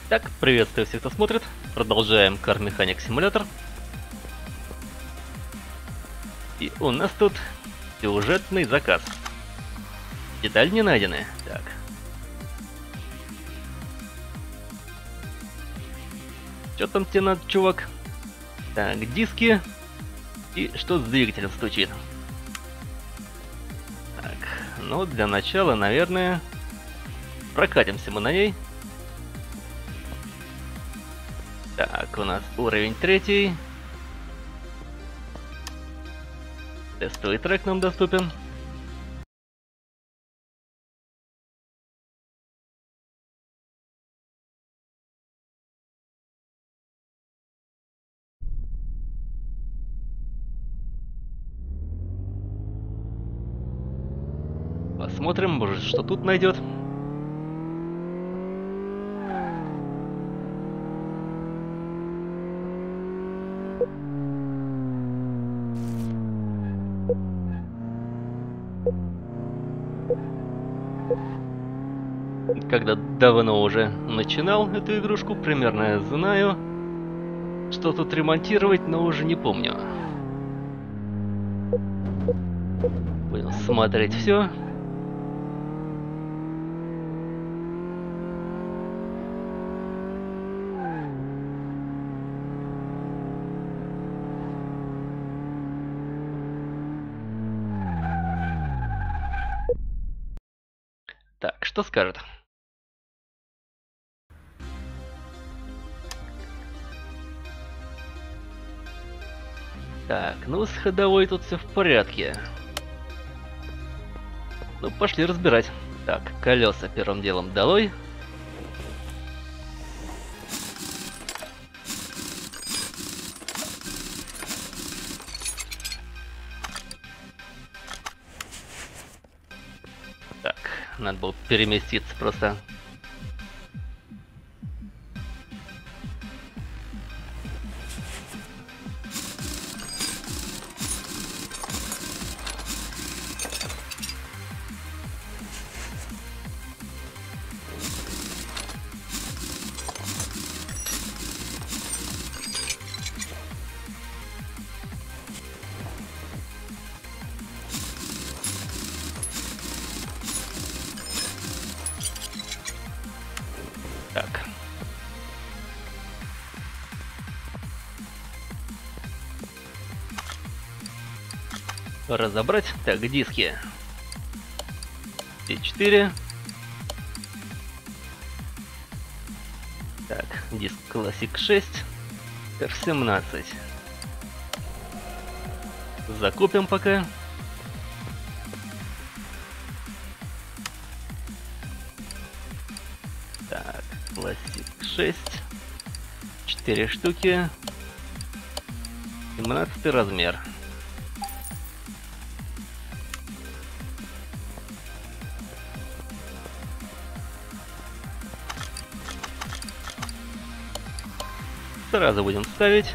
Так, приветствую всех, кто смотрит. Продолжаем Car Mechanic Simulator. И у нас тут сюжетный заказ. Детали не найдены. Так. Что там тебе надо, чувак? Так, диски. И что с двигателем стучит? Так, ну для начала, наверное, прокатимся мы на ней. Так, у нас уровень 3. Тестовый трек нам доступен. Посмотрим, может, что тут найдет. Когда давно уже начинал эту игрушку, примерно знаю, что тут ремонтировать, но уже не помню. Будем смотреть все. Так, что скажет? Так, ну с ходовой тут все в порядке. Ну, пошли разбирать. Так, колеса первым делом долой. Так, надо было переместиться просто. Так. Разобрать. Так, диски. Т4. Так, диск Classic 6. R17. Закупим пока. Так, Classic 6. 4 штуки. 17 размер. Сразу будем ставить.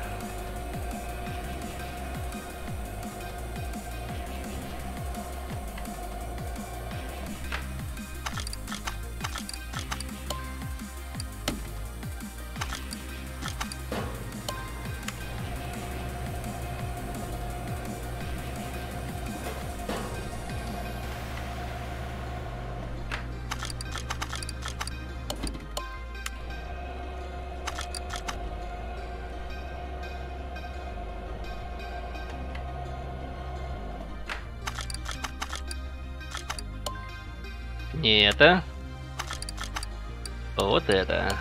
Не это. Вот это.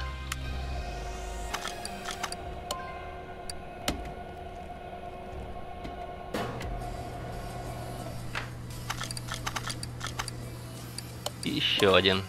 Еще один.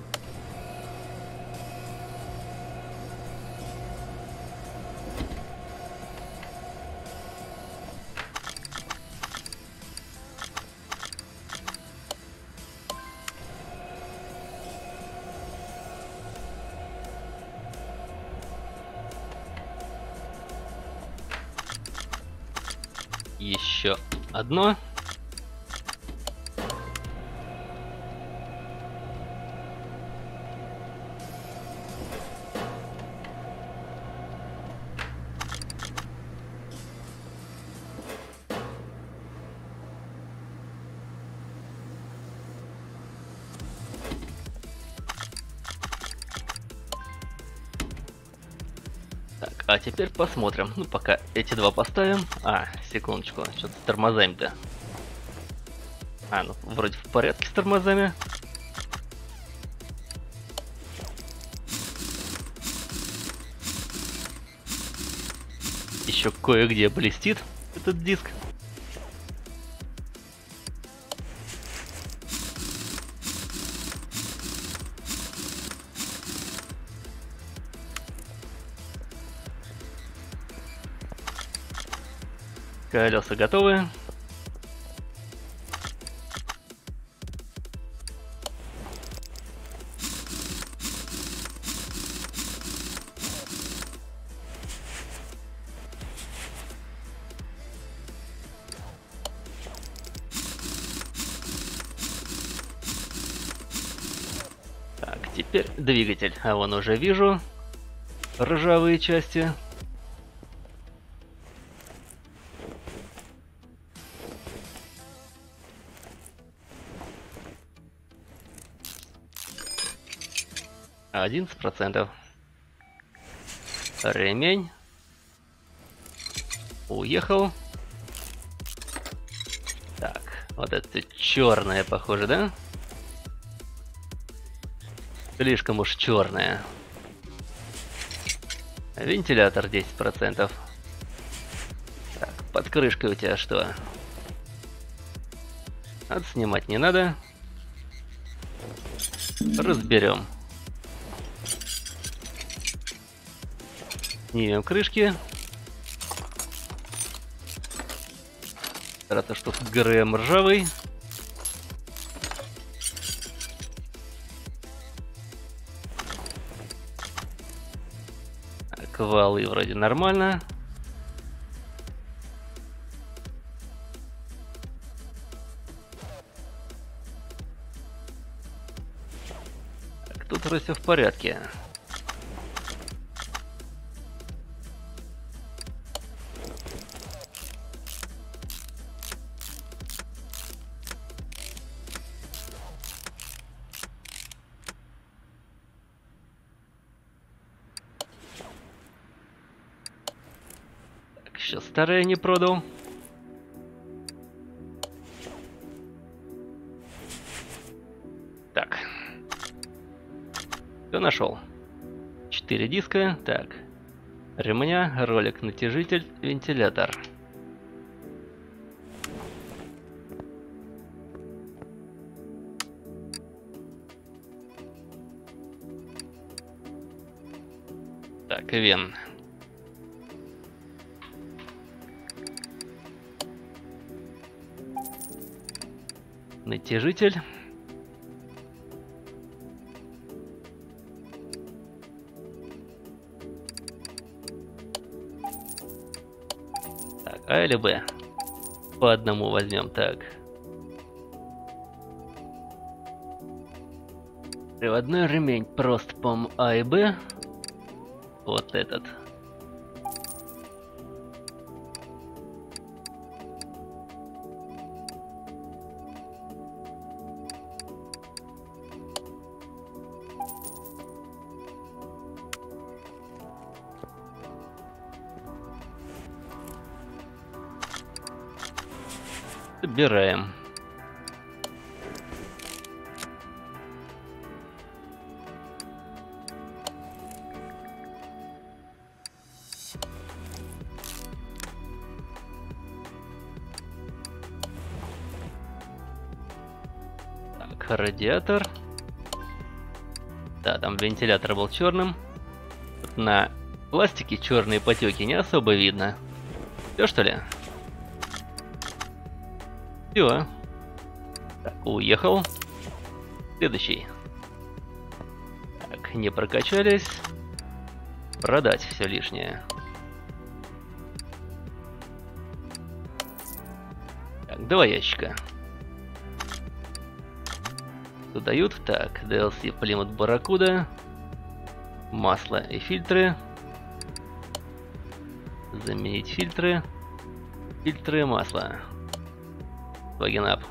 Еще одно. Так, а теперь посмотрим. Ну, пока эти два поставим. А, секундочку, что-то с тормозами-то. А, ну, вроде в порядке с тормозами. Еще кое-где блестит этот диск. Колеса готовы. Так, теперь двигатель. А вон уже вижу ржавые части. — 11%. Ремень. Уехал. Так, вот это черное, похоже, да? Слишком уж черное. Вентилятор 10%. Так, под крышкой у тебя что? Отснимать не надо. Разберем. Снимем крышки. Рад, что ГРМ ржавый. Так, валы вроде нормально. Так, тут вроде все в порядке. Еще старое не продал. Так. Все нашел. 4 диска. Так. Ремня, ролик, натяжитель, вентилятор. Так, вен. Натяжитель. Так, А или Б? По одному возьмем, так. Приводной ремень просто, по А и Б. Вот этот. Собираем. Так, радиатор. Да, там вентилятор был черным. Вот на пластике черные потеки не особо видно. Все, что ли? Все. Так, уехал. Следующий. Так, не прокачались. Продать все лишнее. Так, 2 ящика. Тут дают. Так, DLC Plymouth Barracuda. Масло и фильтры. Заменить фильтры. Фильтры и масло. Логин ап.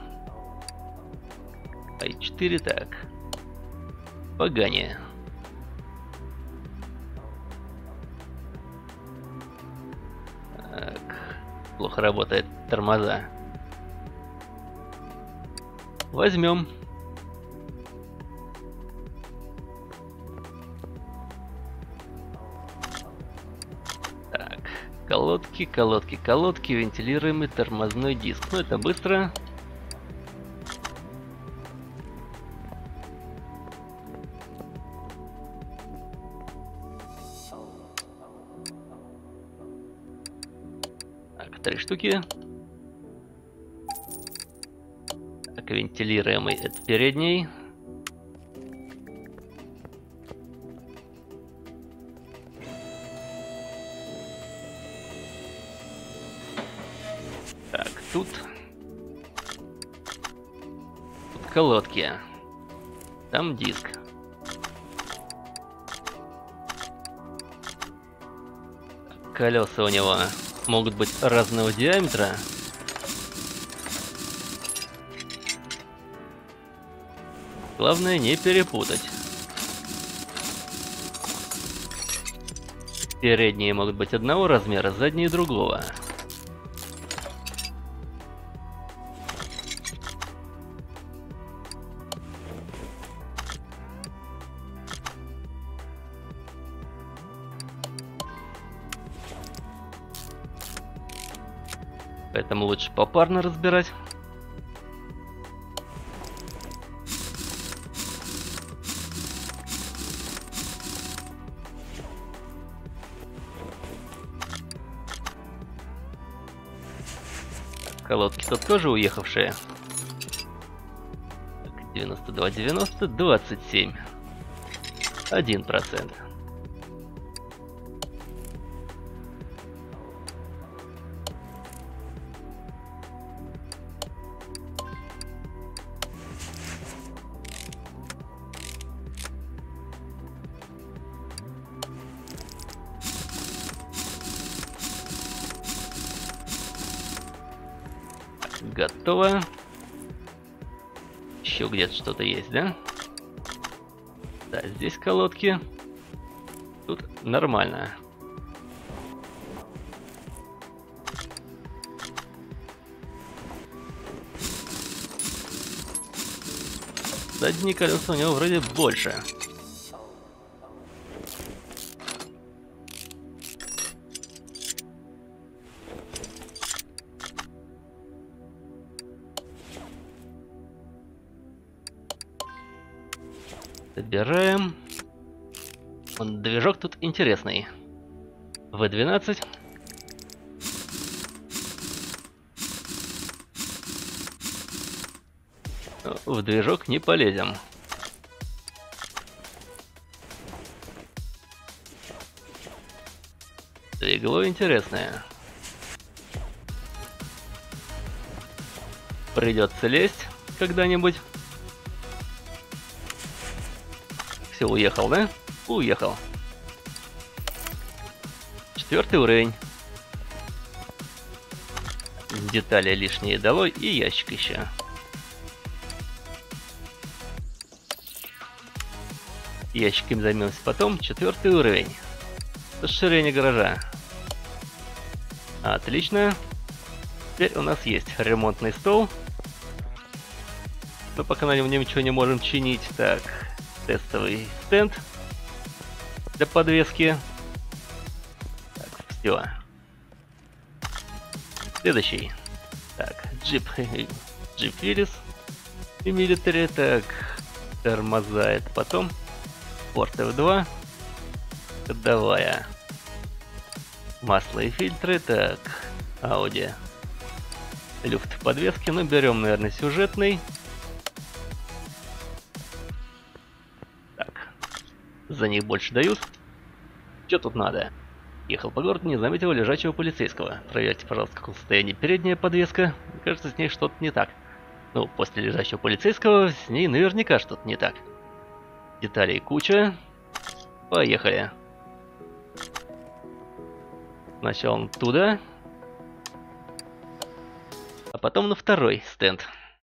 i4, так. Погани. плохо работает тормоза. Возьмем. Так, колодки, колодки, колодки, вентилируемый тормозной диск. Ну это быстро. Так, 3 штуки. Так, вентилируемый это передний. Так, тут колодки. Там диск. Колеса у него могут быть разного диаметра. Главное не перепутать. Передние могут быть одного размера, задние другого. Поэтому лучше попарно разбирать. Колодки тут тоже уехавшие. 92, 90, 27. 1%. Готово. Еще где-то что-то есть, да? Да, здесь колодки. Тут нормально. Задние колеса у него вроде больше. Собираем. Движок тут интересный. V12. В движок не полезем. Двигло интересное. Придется лезть когда-нибудь. Все, уехал, да? Уехал. 4-й уровень. Детали лишние долой и ящик еще. Ящиками займемся потом. 4-й уровень. Расширение гаража. Отлично. Теперь у нас есть ремонтный стол. Но пока на нем ничего не можем чинить. Так. Тестовый стенд для подвески. Так, все. Следующий. Так, джип Willys и Military. Так, тормоза это потом. Порт F2. Ходовая. Масло и фильтры. Так, Audi. Люфт в подвеске. Ну, берем, наверное, сюжетный. За них больше дают. Что тут надо? Ехал по городу, не заметил лежачего полицейского. Проверьте, пожалуйста, в каком состоянии передняя подвеска. Мне кажется, с ней что-то не так. Ну, после лежачего полицейского с ней наверняка что-то не так. Деталей куча. Поехали. Сначала туда. А потом на второй стенд.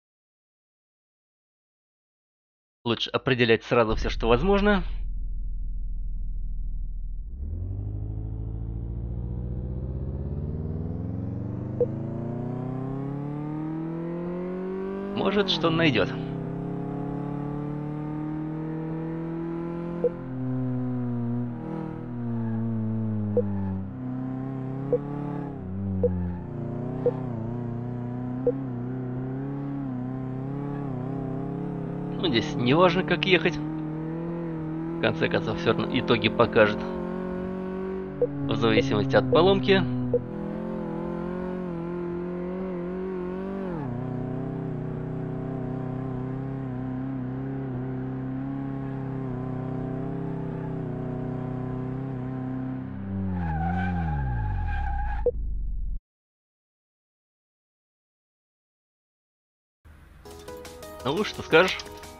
Лучше определять сразу все, что возможно. Может, что найдет. Ну, здесь не важно, как ехать. В конце концов, все равно итоги покажет. В зависимости от поломки. Ну, что скажешь?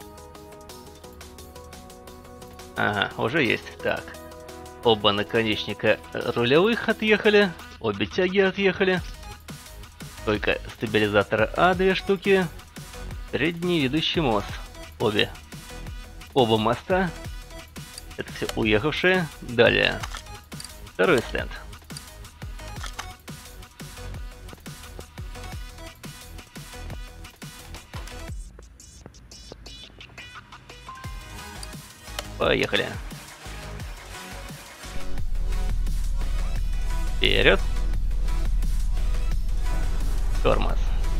Ага, уже есть. Так. Оба наконечника рулевых отъехали. Обе тяги отъехали. Только стабилизатора А 2 штуки. Передний ведущий мост. Оба моста. Это все уехавшие. Далее. Второй стенд. Поехали. Вперед. Тормоз.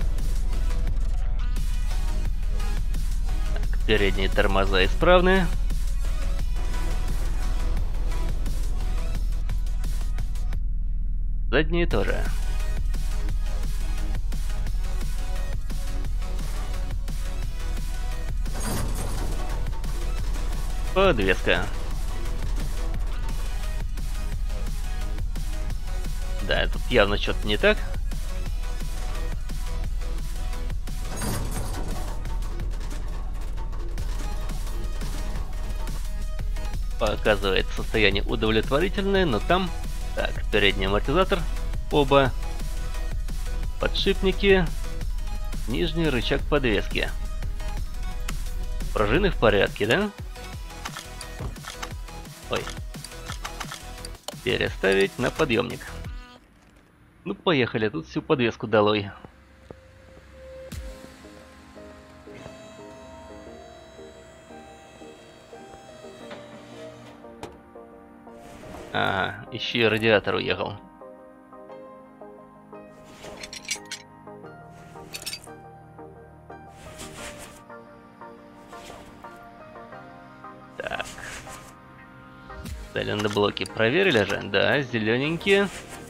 Так, передние тормоза исправны. Задние тоже. Подвеска. Да, тут явно что-то не так. Показывает состояние удовлетворительное, но там... Так, передний амортизатор. Оба. Подшипники. Нижний рычаг подвески. Пружины в порядке, да? Ой. Переставить на подъемник. Ну, поехали, тут всю подвеску долой. Ага, еще и радиатор уехал. Так. Цилиндрблоки проверили же? Да, зелененькие.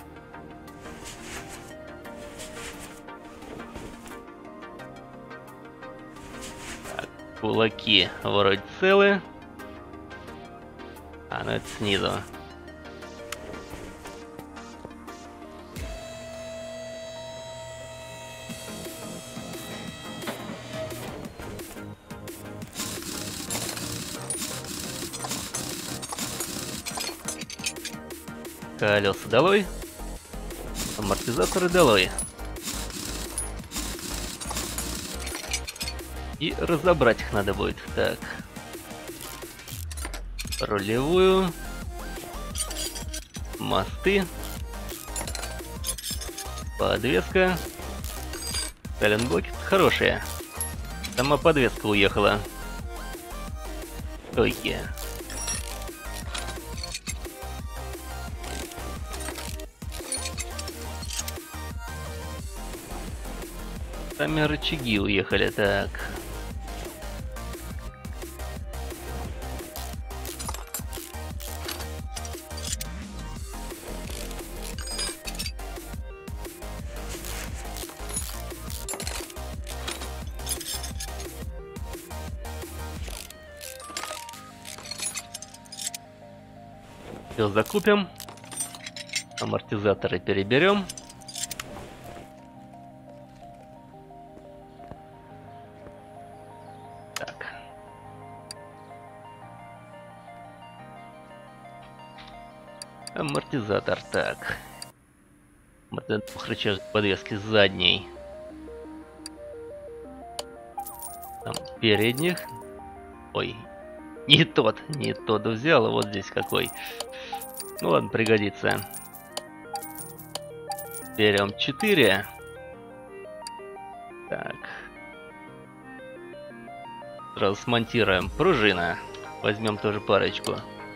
Так, кулаки вроде целые. А, ну это снизу. Колеса долой. Амортизаторы долой. И разобрать их надо будет. Так. Рулевую. Мосты. Подвеска. Цилиндрблоки хорошие. Сама подвеска уехала. Стойки. Сами рычаги уехали, так. Все закупим. Амортизаторы переберем. Амортизатор, так. Рычаг подвески задней. Там передних. Ой, не тот взял, вот здесь какой. Ну ладно, пригодится. Берем 4. Так. Сразу смонтируем. Пружина. Возьмем тоже парочку.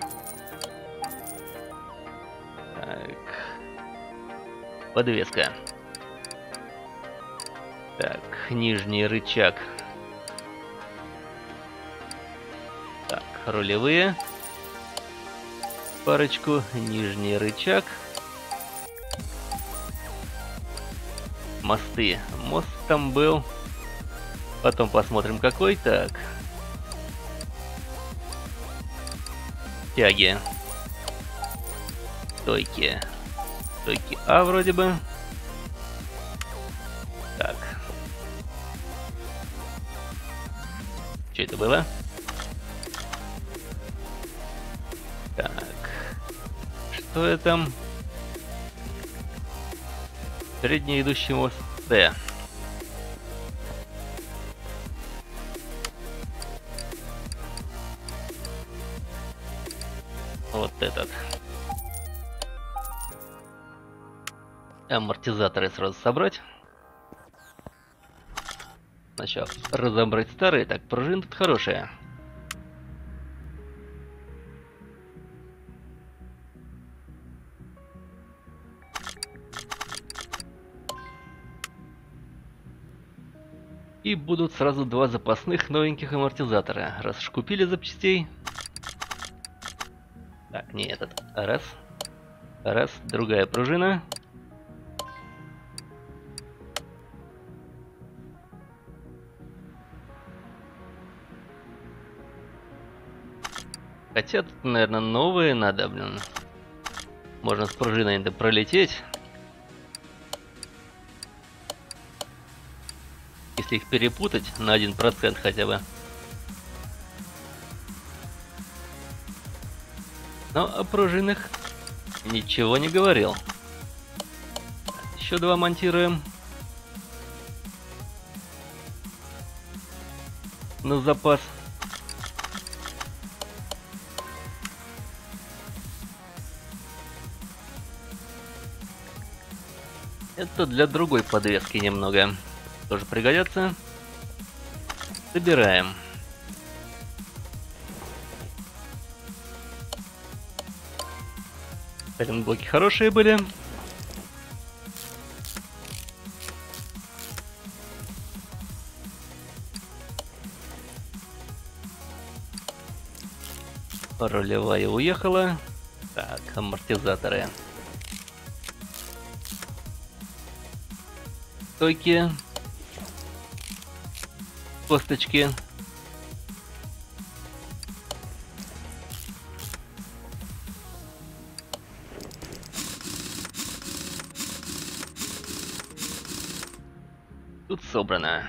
Так. Подвеска. Так, нижний рычаг. Так, рулевые. Парочку. Нижний рычаг. Мосты. Мост там был. Потом посмотрим какой. Так. Тяги. Стойки. Стойки А вроде бы. Так. Что это было? Так. Что это там? Средний идущий мост Т. Вот этот. Амортизаторы сразу собрать. Сначала разобрать старые. Так, пружина тут хорошая. И будут сразу два запасных новеньких амортизатора. Раз уж купили запчастей. Так, не этот. Раз. Раз. Другая пружина. Хотя тут, наверное, новые надо, блин. Можно с пружиной пролететь. Если их перепутать на 1% хотя бы. Но о пружинах ничего не говорил. Еще два монтируем. На запас. Это для другой подвески немного. Тоже пригодятся. Собираем. Блоки хорошие были. Рулевая уехала. Так, амортизаторы. Стойки. Косточки. Тут собрано.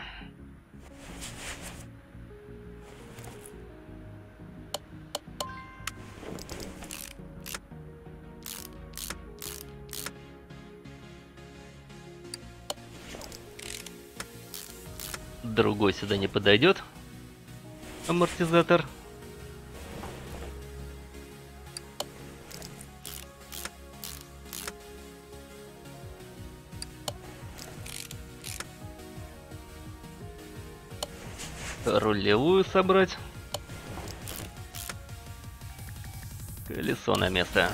Другой сюда не подойдет. Амортизатор. Рулевую собрать. Колесо на место.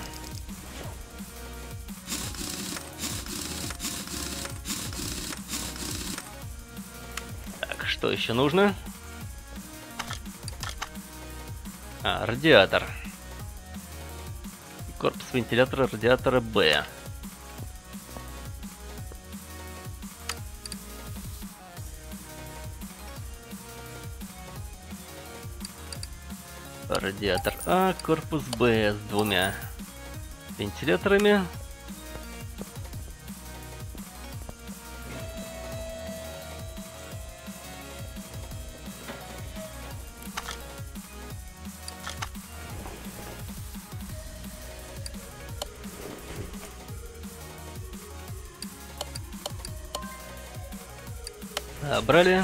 Так, что еще нужно? Радиатор. Корпус вентилятора радиатора Б. Радиатор А, корпус Б с двумя вентиляторами. Брали.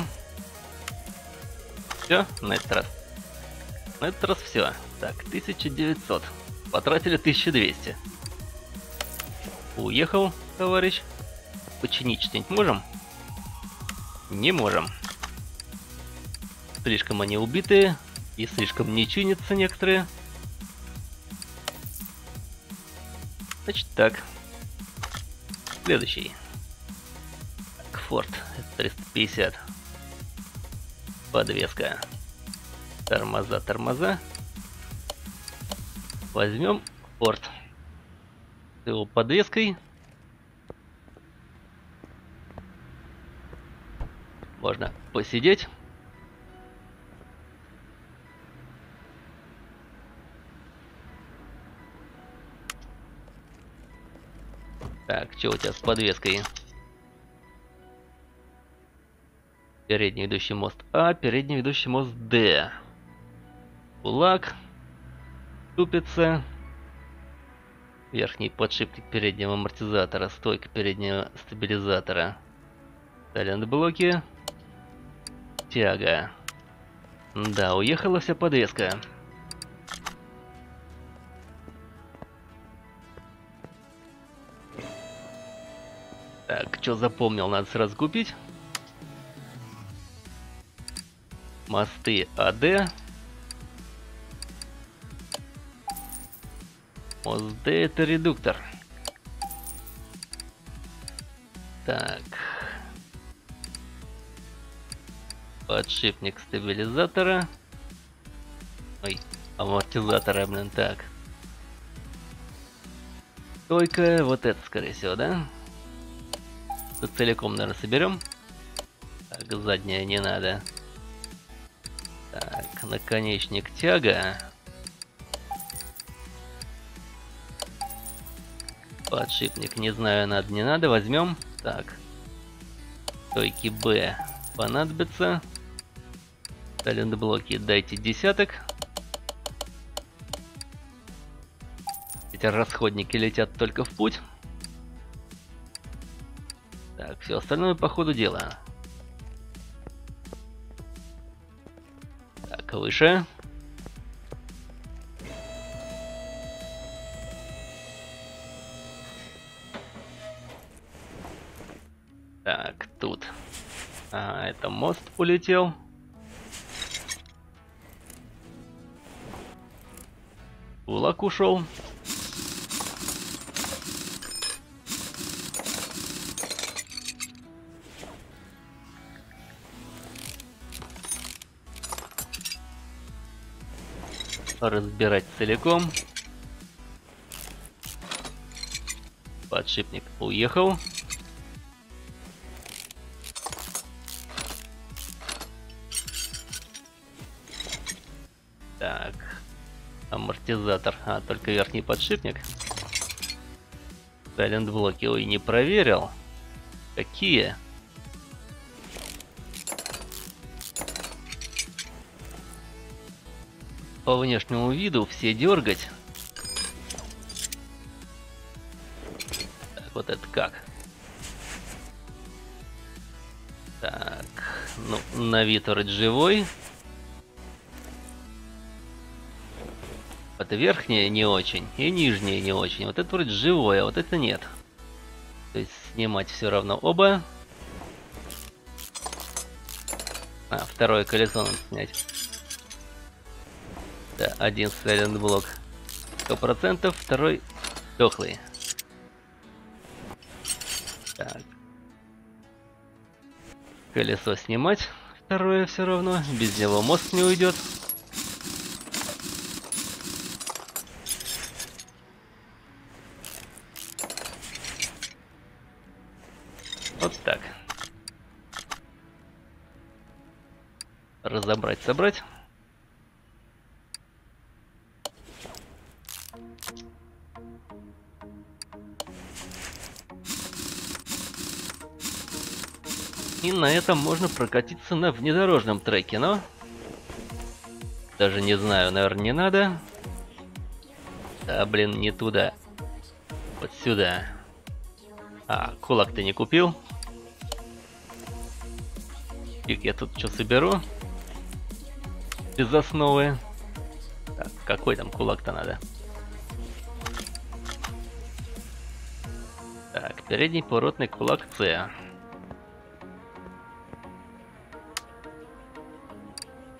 Все, на этот раз. На этот раз все. Так, 1900. Потратили 1200. Уехал, товарищ. Починить что-нибудь можем? Не можем. Слишком они убитые и слишком не чинятся некоторые. Значит так. Следующий. Форд 350. Подвеска. Тормоза, тормоза. Возьмем Форд. С его подвеской. Можно посидеть. Так, что у тебя с подвеской? Передний ведущий мост А, передний ведущий мост Д. Кулак. Ступица. Верхний подшипник переднего амортизатора. Стойка переднего стабилизатора. Сайлент-блоки. Тяга. Да, уехала вся подвеска. Так, что запомнил, надо сразу купить. Мосты АД. Мост Д это редуктор. Так. Подшипник стабилизатора. Ой, амортизатора, блин, так. Стойка, вот это, скорее всего, да? Тут целиком, наверное, соберем. Так, задняя не надо. Так, наконечник тяга. Подшипник, не знаю, надо, не надо, возьмем. Так. Стойки Б понадобятся. Сайлент-блоки дайте десяток. Эти расходники летят только в путь. Так, все остальное по ходу дела. Так, выше. Так, тут. Это мост улетел. Кулак ушел. Разбирать целиком. Подшипник уехал. Так. Амортизатор. Только верхний подшипник. Сайлент-блоки. Ой, не проверил. Какие? По внешнему виду все дергать. Так, вот это как? Так, ну, на вид вроде живой. Вот верхняя не очень, и нижняя не очень. Вот это вроде живое, а вот это нет. То есть снимать все равно оба. Второе колесо надо снять. Да, один сайлент-блок 100%, второй дохлый. Так. Колесо снимать, второе все равно, без него мост не уйдет. Вот так. Разобрать, собрать. И на этом можно прокатиться на внедорожном треке, но... Даже не знаю, наверное, не надо. Да, блин, не туда. Вот сюда. Кулак ты не купил. Фиг, я тут что соберу? Без основы. Так, какой там кулак-то надо? Так, передний поворотный кулак С.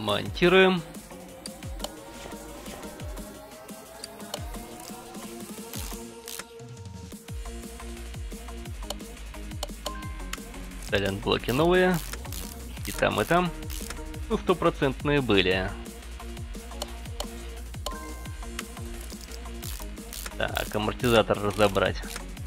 Монтируем. Ставим блоки новые. И там, и там. Ну, стопроцентные были. Так, амортизатор разобрать.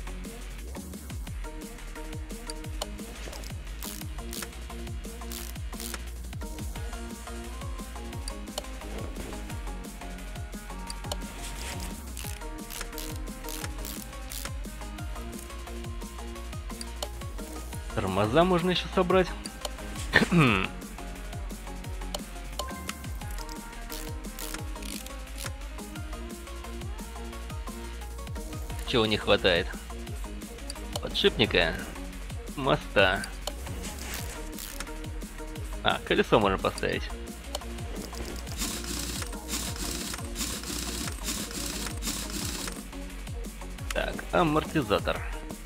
Тормоза можно еще собрать. Чего не хватает? Подшипника, моста. А, колесо можно поставить. Так, амортизатор.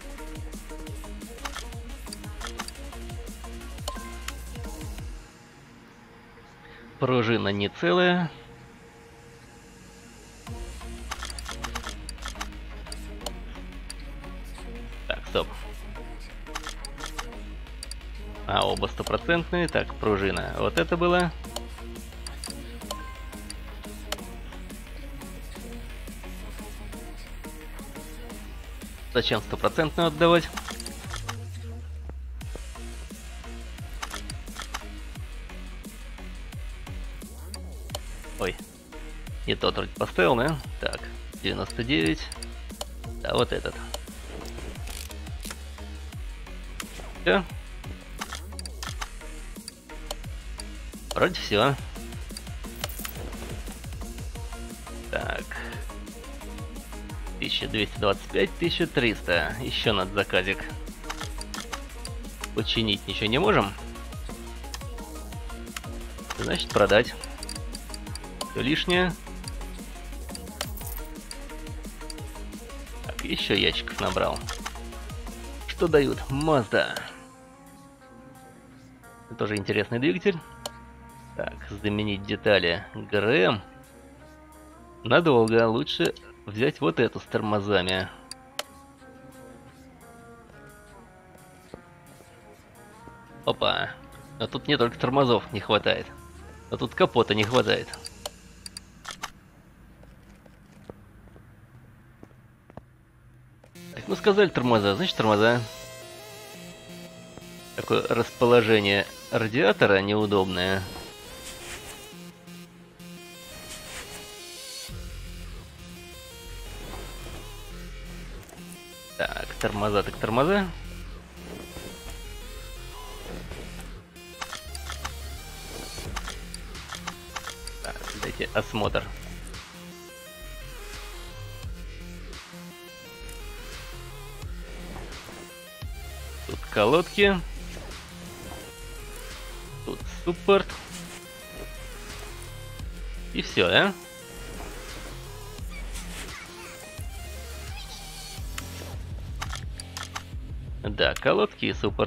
Пружина не целая. Так, стоп. А, оба стопроцентные. Так, пружина. Вот это было. Зачем стопроцентную отдавать? Ой, не тот вроде поставил, да? Так, 99. Да, вот этот. Все. Вроде все. Так. 1225, 1300. Еще надо заказик. Починить ничего не можем. Значит, продать. Все лишнее. Так, еще ящиков набрал. Что дают? Mazda. Это тоже интересный двигатель. Так, заменить детали ГРМ. Надолго. Лучше взять вот эту с тормозами. Опа. А тут не только тормозов не хватает. А тут капота не хватает. Так, ну сказали тормоза, значит тормоза. Такое расположение радиатора неудобное. Так, тормоза, так тормоза. Так, дайте осмотр. Тут колодки. Тут суппорт. И все, да? Да, колодки и суппорт.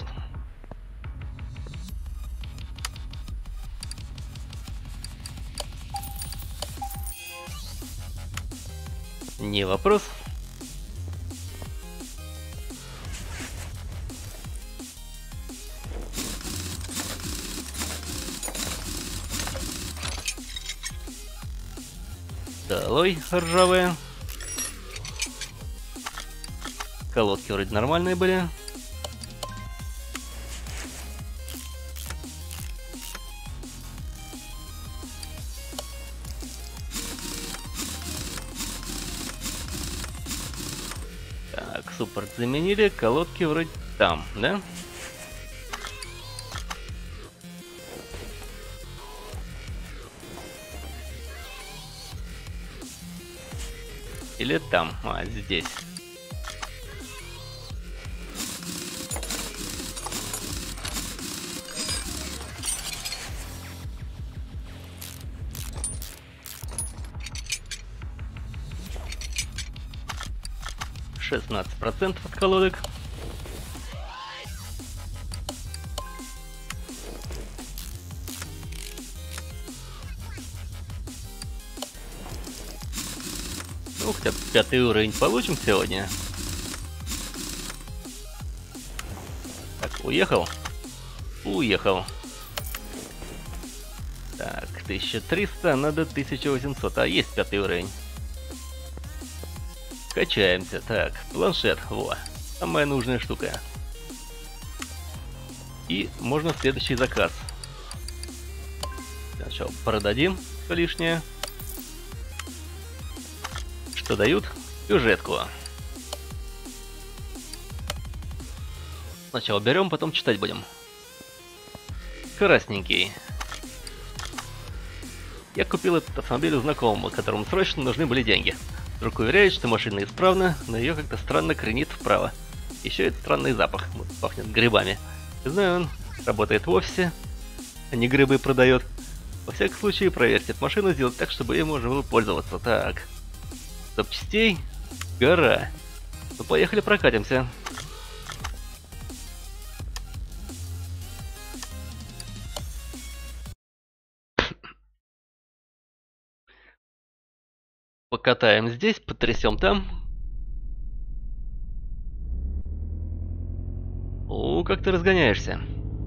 Не вопрос. Долой ржавые. Колодки вроде нормальные были. Так, суппорт заменили, колодки вроде там, да? Или там, а здесь. %16 от колодок. Ну, хотя бы 5-й уровень получим сегодня. Так, уехал? Уехал. Так, 1300, надо 1800. А, есть 5-й уровень. Качаемся. Так, планшет. Во. Самая нужная штука. И можно следующий заказ. Сначала продадим все лишнее. Что дают? Сюжетку. Сначала берем, потом читать будем. Красненький. Я купил этот автомобиль у знакомого, которому срочно нужны были деньги. Друг уверяет, что машина исправна, но ее как-то странно кренит вправо. Еще и странный запах, вот, пахнет грибами. Не знаю, он работает в офисе, а не грибы продает. Во всяком случае, проверьте эту машину, сделать так, чтобы ей можно было пользоваться. Так, запчастей, гора. Ну, поехали прокатимся. Покатаем здесь, потрясем там. О, как ты разгоняешься.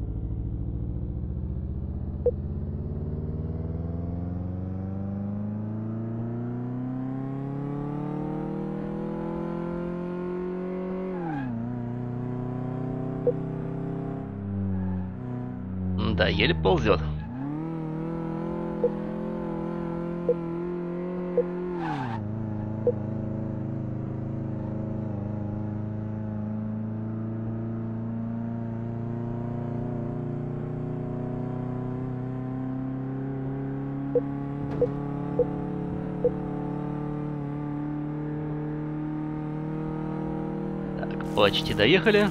Да, еле ползет. Так, почти доехали.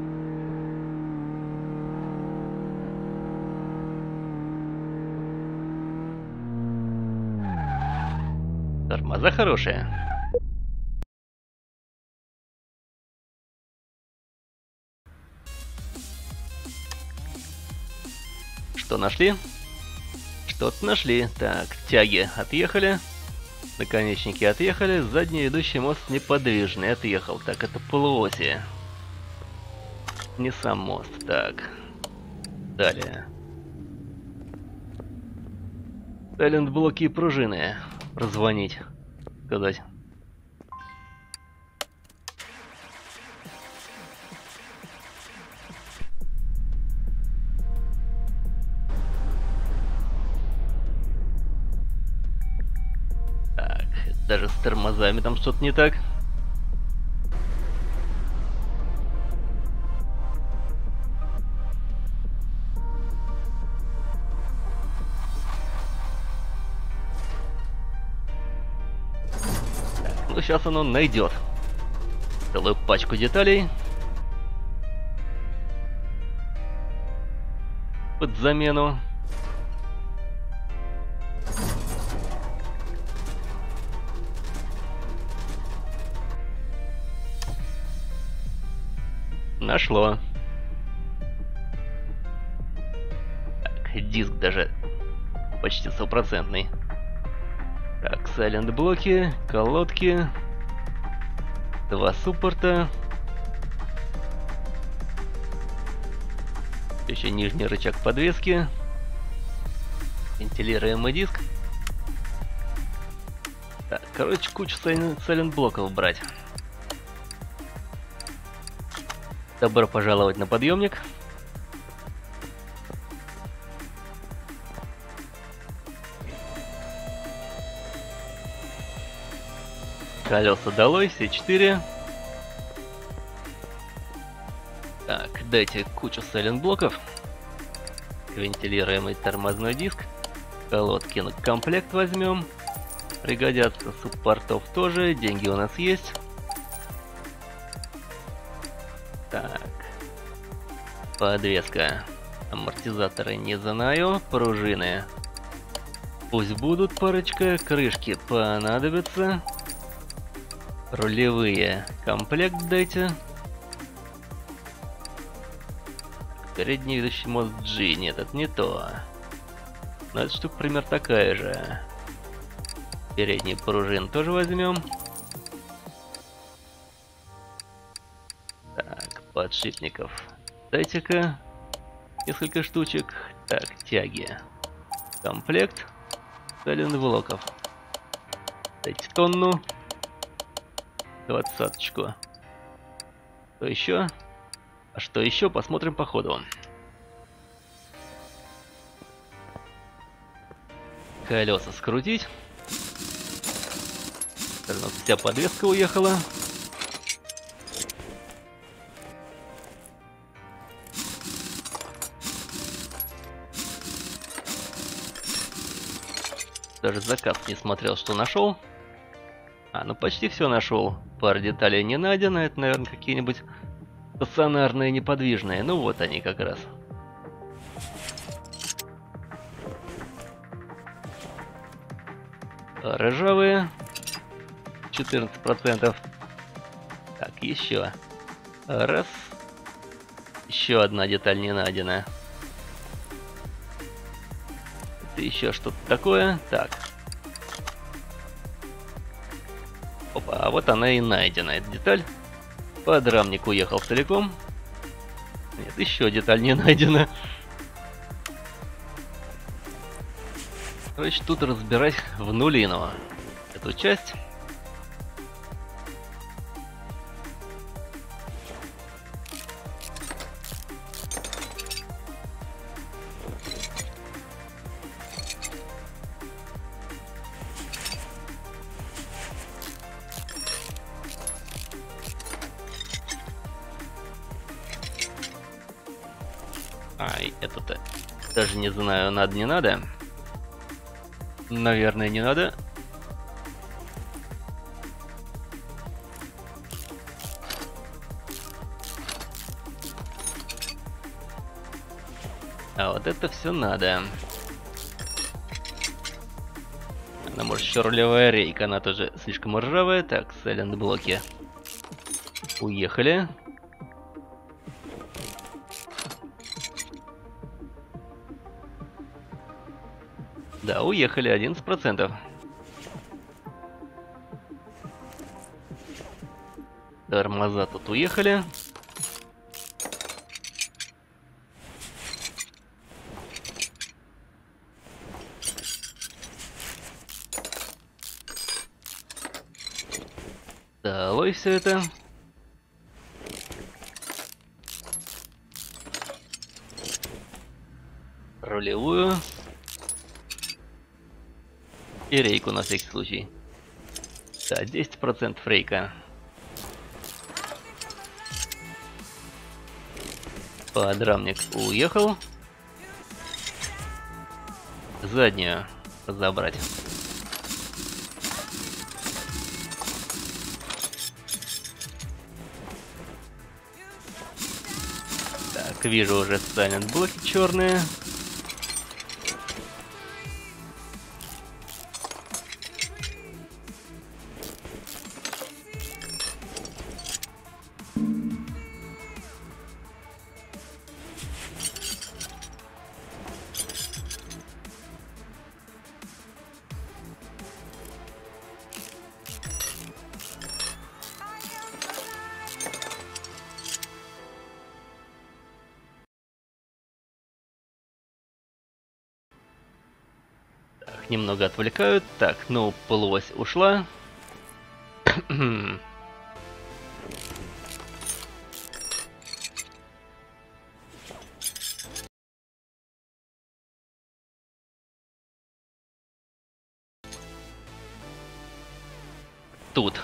Тормоза хорошие. Что нашли? Что-то нашли. Так, тяги отъехали. Наконечники отъехали. Задний ведущий мост неподвижный. Отъехал. Так, это полуоси. Не сам мост. Так. Далее. Сайлент-блоки и пружины. Прозвонить. Сказать. Так, даже с тормозами там что-то не так. Ну, сейчас оно найдет целую пачку деталей под замену. Нашло. Так, диск даже почти 100%. Так, сайлент-блоки, колодки, 2 суппорта. Еще нижний рычаг подвески. Вентилируемый диск. Так, короче, кучу сайлент-блоков брать. Добро пожаловать на подъемник. Колеса долой, все 4. Так, дайте кучу сайлент-блоков. Вентилируемый тормозной диск. Колодки на комплект возьмем. Пригодятся, суппортов тоже. Деньги у нас есть. Так. Подвеска. Амортизаторы не знаю. Пружины. Пусть будут парочка. Крышки понадобятся. Рулевые. Комплект дайте. Передний ведущий мост G. Нет, это не то. Но эта штука примерно такая же. Передний пружин тоже возьмем. Подшипников. Дайте-ка несколько штучек. Так, тяги. Комплект соляных блоков. Дайте тонну. 20-очку. Что еще? А что еще? Посмотрим по ходу. Колеса скрутить. Вся подвеска уехала. Даже заказ не смотрел, что нашел. Ну почти все нашел. Пара деталей не найдено. Это, наверное, какие-нибудь стационарные неподвижные. Ну вот они как раз. Ржавые. 14%. Так, еще. Раз. Еще одна деталь не найдена. Это еще что-то такое. Так. Опа, а вот она и найдена, эта деталь. Подрамник уехал целиком. Нет, еще деталь не найдена. Короче, тут разбирать в нулину эту часть. И это-то даже не знаю, надо, не надо. Наверное, не надо. А вот это все надо. Она может еще рулевая рейка, она тоже слишком ржавая. Так, сайлент блоки. Уехали. Да, уехали, 11%. Тормоза тут уехали. Долой все это. Рулевую. И рейку на всякий случай. Да, 10% рейка. Подрамник уехал. Заднюю забрать. Так, вижу уже сайлент блоки черные. Немного отвлекают. Так, ну, полуось ушла. Тут.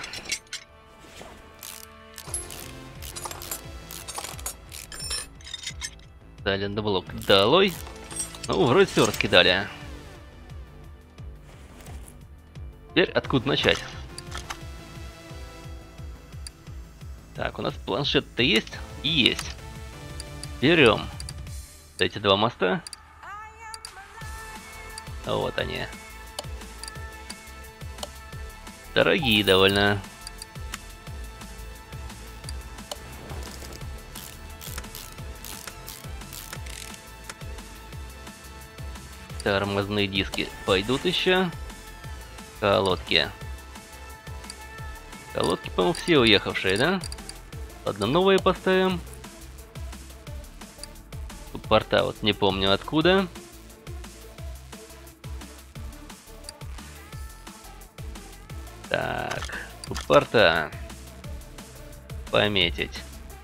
Сайлент блок долой. Ну, вроде все раскидали. Теперь откуда начать? Так, у нас планшет-то есть? Есть. Берем эти два моста. Вот они. Дорогие довольно. Тормозные диски пойдут еще. Колодки. Колодки, по-моему, все уехавшие, да? Одно новое поставим. Суппорта вот не помню откуда. Так, суппорта. Пометить.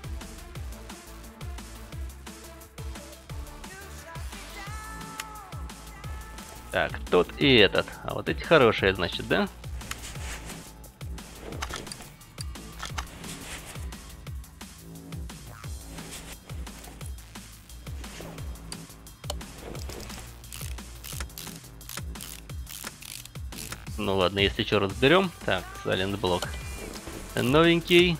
Так, тот и этот. А вот эти хорошие, значит, да? Ну ладно, если что, разберем. Так, Silent Block. Новенький.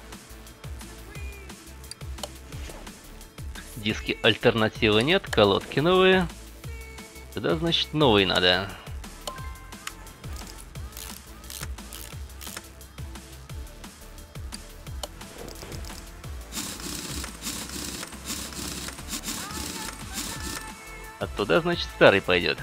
Диски альтернативы нет, колодки новые. Тогда, значит, новый надо. А туда, значит, старый пойдет.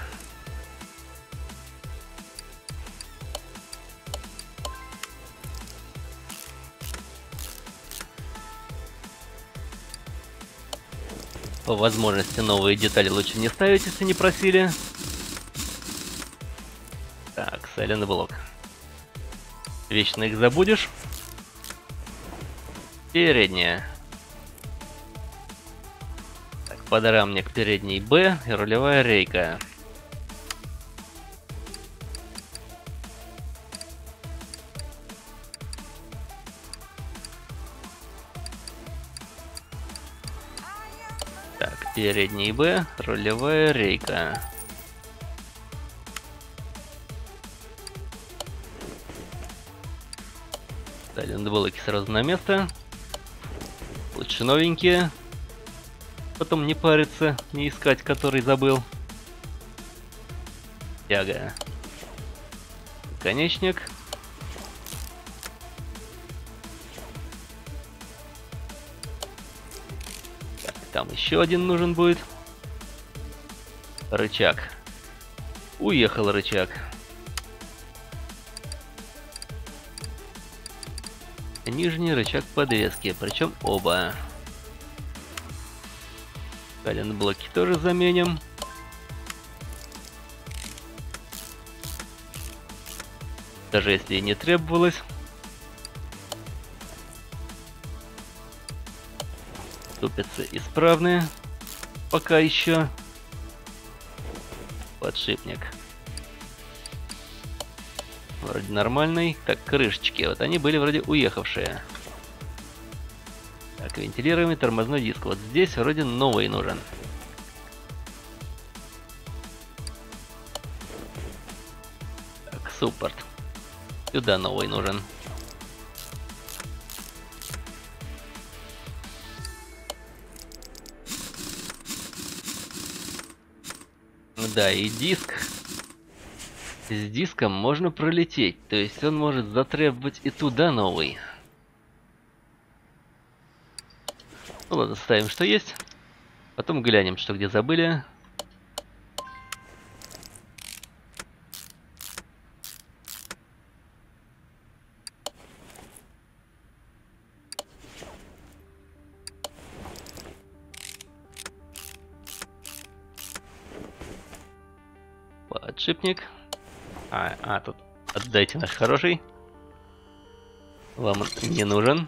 По возможности новые детали лучше не ставить, если не просили. Так, Silent Block. Вечно их забудешь. Передняя. Так, подрамник передний Б и рулевая рейка. Так, передний Б, рулевая рейка. Silent Block сразу на место. Лучше новенькие. Потом не париться, не искать, который забыл. Тяга. Конечник. Так, там еще один нужен будет. Рычаг. Уехал рычаг. Нижний рычаг подвески, причем оба. Silent блоки тоже заменим. Даже если и не требовалось. Ступицы исправные. Пока еще. Подшипник. Вроде нормальный. Так, крышечки. Вот они были вроде уехавшие. Так, вентилируемый тормозной диск. Вот здесь вроде новый нужен. Так, суппорт. Сюда новый нужен. Да, и диск. С диском можно пролететь, то есть он может затребовать и туда новый. Ну ладно, ставим, что есть. Потом глянем, что где забыли. Подшипник. Тут отдайте наш хороший. Вам он не нужен.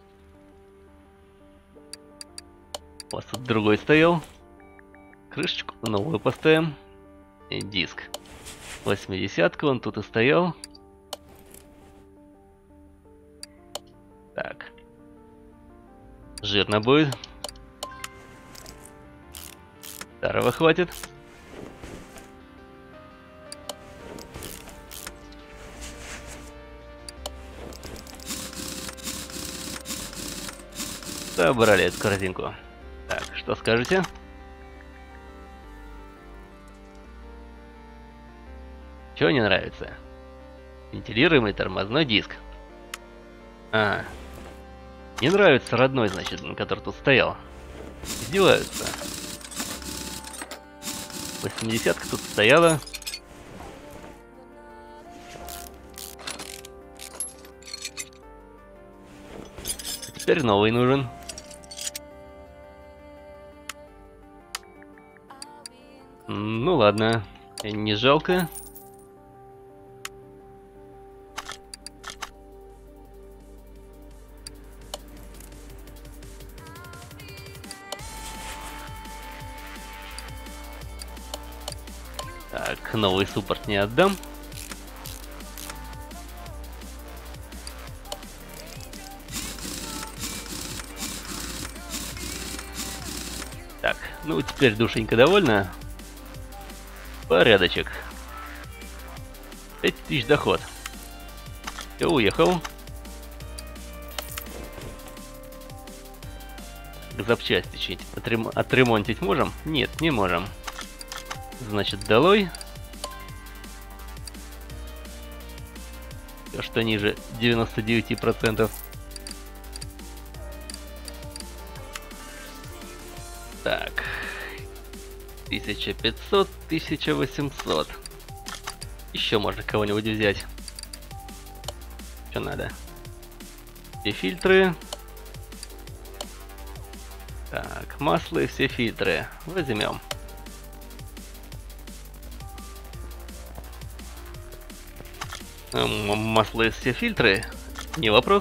У вас тут другой стоял. Крышечку новую поставим. И диск. 80-ка, он тут и стоял. Так. Жирно будет. Старого хватит. Собрали эту корзинку. Так, что скажете? Чего не нравится? Вентилируемый тормозной диск. Не нравится родной, значит, который тут стоял. Издеваются. 80-ка тут стояла. Теперь новый нужен. Ну ладно, не жалко. Так, новый суппорт не отдам. Так, ну теперь душенька довольна. Порядочек. 5000 доход. Все, уехал. Запчасти чуть отремонтить можем? Нет, не можем. Значит, долой. Все, что ниже 99%. Так. 1500, 1800. Еще можно кого-нибудь взять. Что надо? Все фильтры. Так, масло и все фильтры. Возьмем. Масло и все фильтры. Не вопрос.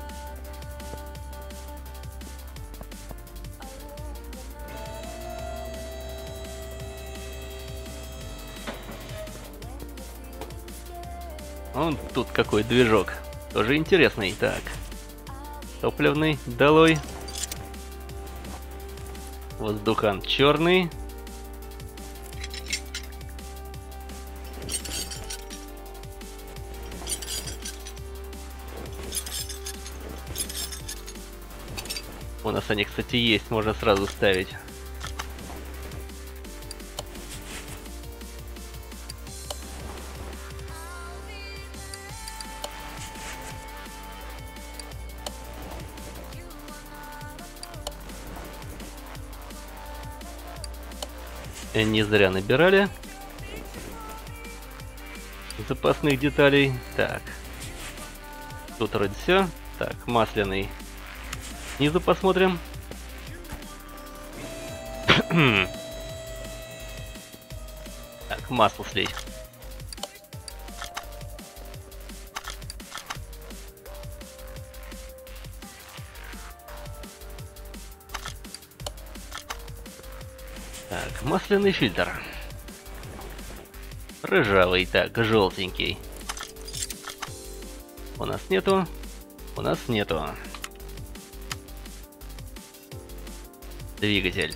Вон тут какой движок. Тоже интересный. Так. Топливный. Долой. Воздухан черный. У нас они, кстати, есть. Можно сразу ставить. Не зря набирали запасных деталей. Так. Тут вроде все. Так, масляный. Снизу посмотрим. Так, масло слить. Так, масляный фильтр. Ржавый, так, желтенький. У нас нету. У нас нету. Двигатель.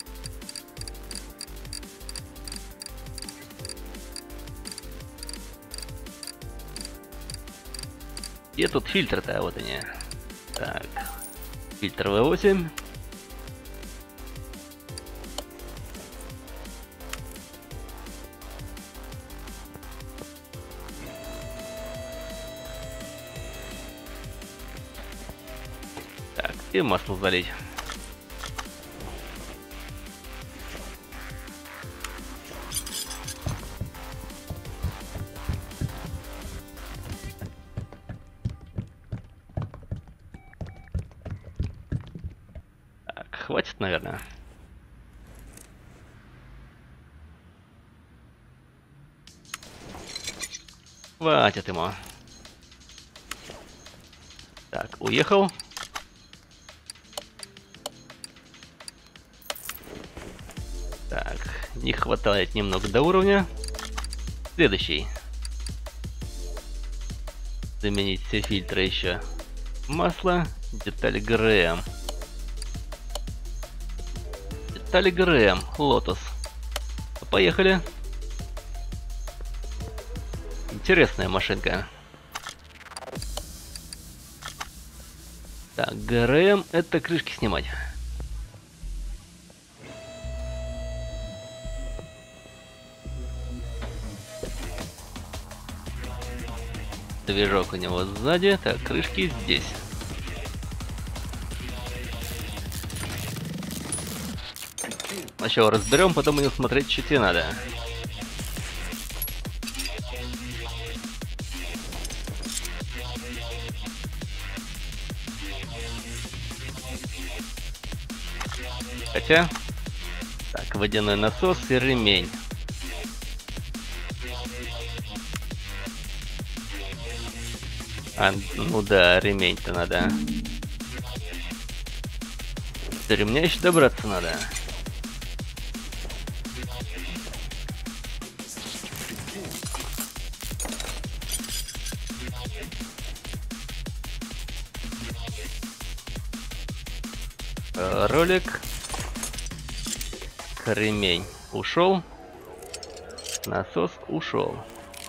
Где тут фильтры-то? Вот они. Так. Фильтр V8. Так, и масло залить. Хватит, наверное. Хватит ему. Так, уехал. Так, не хватает немного до уровня. Следующий. Заменить все фильтры еще. Масло, деталь ГРМ. Детали ГРМ, Lotus. Поехали. Интересная машинка. Так, ГРМ это крышки снимать. Движок у него сзади, так, крышки здесь. Сначала разберем, потом будем смотреть, что тебе надо. Хотя... Так, водяной насос и ремень. Ну да, ремень-то надо. До ремня еще добраться надо. Ролик. Ремень ушел. Насос ушел.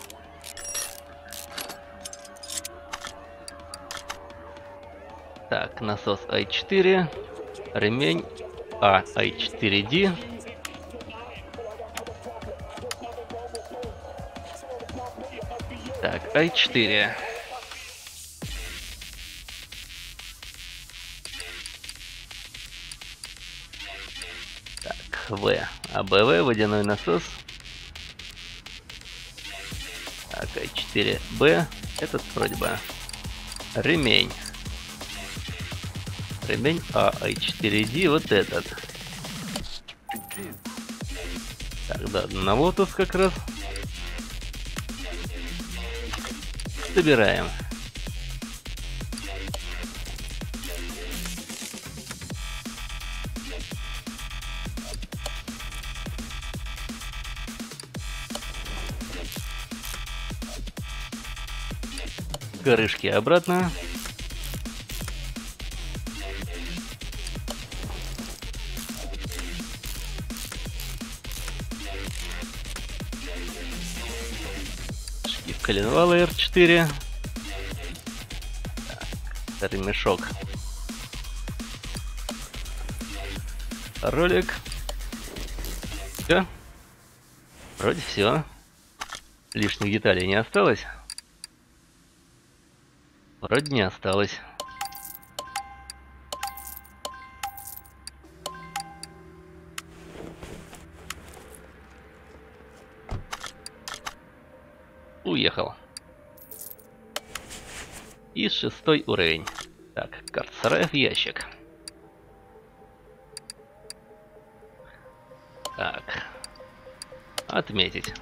Так, насос i4. Ремень i4D. Так, i4. В. АБВ, водяной насос. Так, i4Б. Этот вроде бы ремень. Ремень i4D, вот этот. Так, да, на лотос как раз. Собираем. Крышки обратно. Шкив коленвала R4. Так, ремешок. Ролик. Все. Вроде все. Лишних деталей не осталось. Вроде не осталось. Уехал. И 6-й уровень. Так, карта сараев, ящик. Так. Отметить.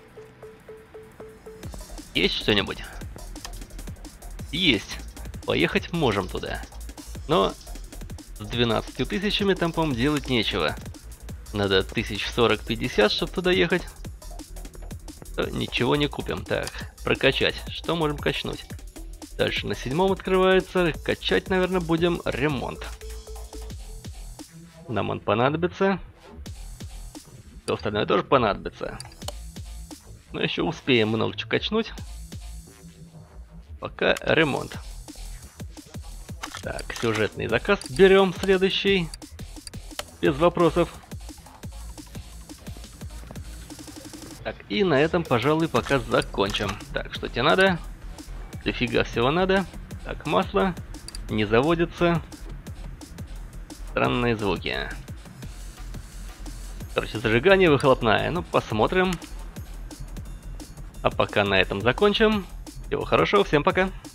Есть что-нибудь? Есть. Поехать можем туда. Но с 12 тысячами там, по-моему, делать нечего. Надо 1040-50, чтобы туда ехать. Ничего не купим. Так, прокачать. Что можем качнуть? Дальше на 7-м открывается. Качать, наверное, будем ремонт. Нам он понадобится. Все остальное тоже понадобится. Но еще успеем много чего качнуть. Пока ремонт. Так, сюжетный заказ берем следующий. Без вопросов. Так, и на этом, пожалуй, пока закончим. Так, что тебе надо? Дофига всего надо. Так, масло. Не заводится. Странные звуки. Короче, зажигание выхлопная. Ну, посмотрим. А пока на этом закончим. Всего хорошего, всем пока.